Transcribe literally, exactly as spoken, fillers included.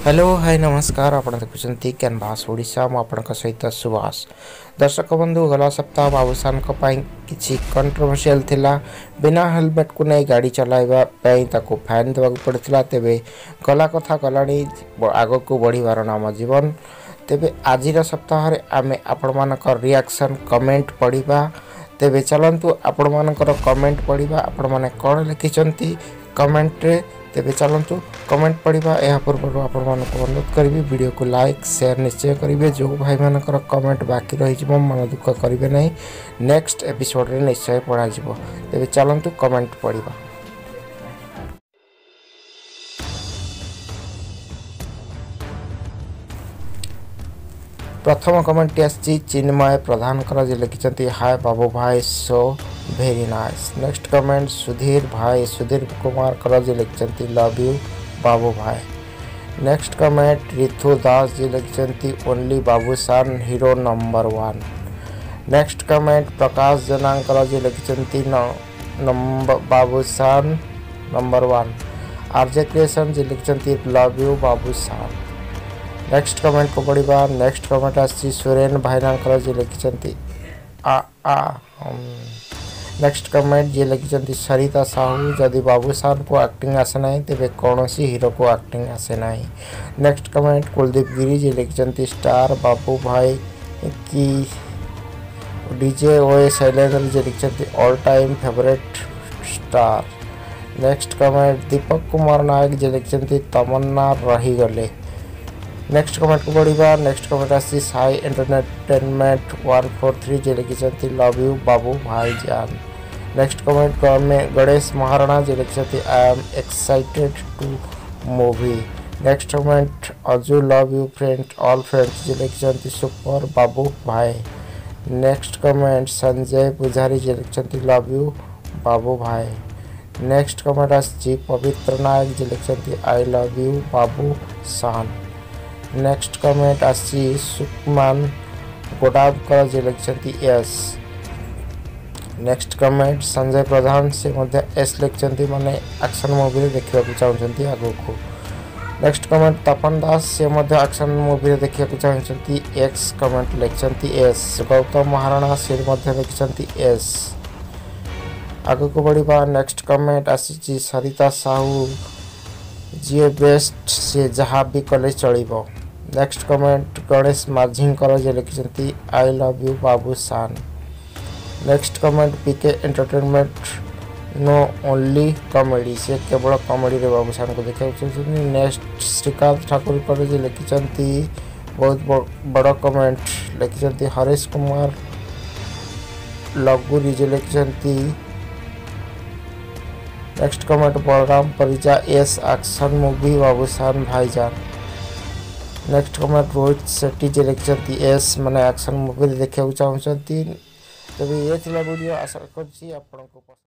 Hello hi नमस्कार आप देखुं canvas Odisha मु आपन सहित सुभाष। दर्शक बंधु गला सप्ताह बाबूसान किसी कंट्रोवर्शियल थिला बिना हेलमेट को नहीं गाड़ी चलाइबा ताको फाइन देवा पड़ता। तेबे गला कथा गलानी आग को बढ़िबार नाम जीवन। तेबे आज सप्ताह आम आपण मानकर रिएक्शन कमेंट पढ़ा। तेबे चलतु आपण मानकर कमेंट पढ़ा आपण माने कौन लिखिं कमेंट रे। तेबे चलतु कमेंट पढ़ा। यह पूर्व आपण मानक अनुरोध करी वीडियो को लाइक शेयर निश्चय करेंगे। जो भाई मानकर कमेंट बाकी रही मन दुख करेंगे नहीं नेक्स्ट एपिसोड रे निश्चय पढ़ा। तेबे चलतु कमेंट पढ़ा। प्रथम कमेंट आसी चिन्मय प्रधान जी लिखिं हाय बाबू भाई so very nice. Next comment Sudhir भाई सुधीर कुमार जी लिखिं लव यू बाबू भाई। नेक्स्ट कमेंट ऋतु दास जी लिखिं only Babushan hero number one. Next comment Prakash Janankar ji लिखिं Babushan number one. RJ creation ji लिखिं love you Babushan. Next comment को पढ़ा। नेक्स्ट कमेंट आसी सुरेन भाईना जी लिखिं आ आ नेक्स्ट कमेंट जी लिखिं सरिता साहू जदि बाबूसान को एक्टिंग आसे ना तेरे कौन सी हीरो को एक्टिंग आसे ना। नेक्स्ट कमेंट कुलदीप गिरी जी लिखिं स्टार बाबू भाई की डीजे ओए शैलेंद्र जी लिखिं all time favourite star. Next comment Deepak Kumar Nayak ji लिखिं तमन्ना रही गले। नेक्स्ट कमेंट को पढ़ा। नेक्स्ट कमेंट आसी Sai entertainment one four three ji लिखिं लव यू बाबू भाई जान। नेक्स्ट कमेंट में गणेश महाराणा जी लिखिं I am excited to movie. Next comment Aju love you friend all friends ji लिखिं सुपर बाबू भाई। नेक्स्ट कमेंट संजय पुजारी जी लिखिं लव यू बाबू भाई। नेक्स्ट कमेंट आसी पवित्र नायक जी लिखिं आई लव यू बाबू सान। नेक्स्ट कमेंट आसी सुकमान गोडावकर जी लिखिं yes. Next comment Sanjay Pradhan से मध्य एस लिखिं माने एक्शन मूवी देखा चाहते आगो को। नेक्स्ट कमेंट तपन दास से मध्य एक्शन मूवी देखा चाहते एक्स कमेंट लिखिं एस। गौतम महाराणा से मध्य लिखिं एस। आगो को बढ़ा। नेक्स्ट कमेंट आसी सरिता साहू जी बेस्ट से जहाँ भी कले चलो। नेक्स्ट कमेंट गणेश माझीकर जी लिखिं I love you Babushan. Next comment PK entertainment no only comedy से केवल कॉमेडी रे बाबूसान को देखा चाहते। नेक्स्ट श्रीकांत ठाकुर जी लिखिं बहुत बड़ कमेंट लिखिं हरीश कुमार लगुरी जी लिखिं। Next comment Balram Parija yes action movie Babushan भाईजान। नेक्स्ट कमेंट रोहित शेट्टी जी लिखिं एस माने एक्शन मूवी देखा चाहते। तभी ये वीडियो आशा कर।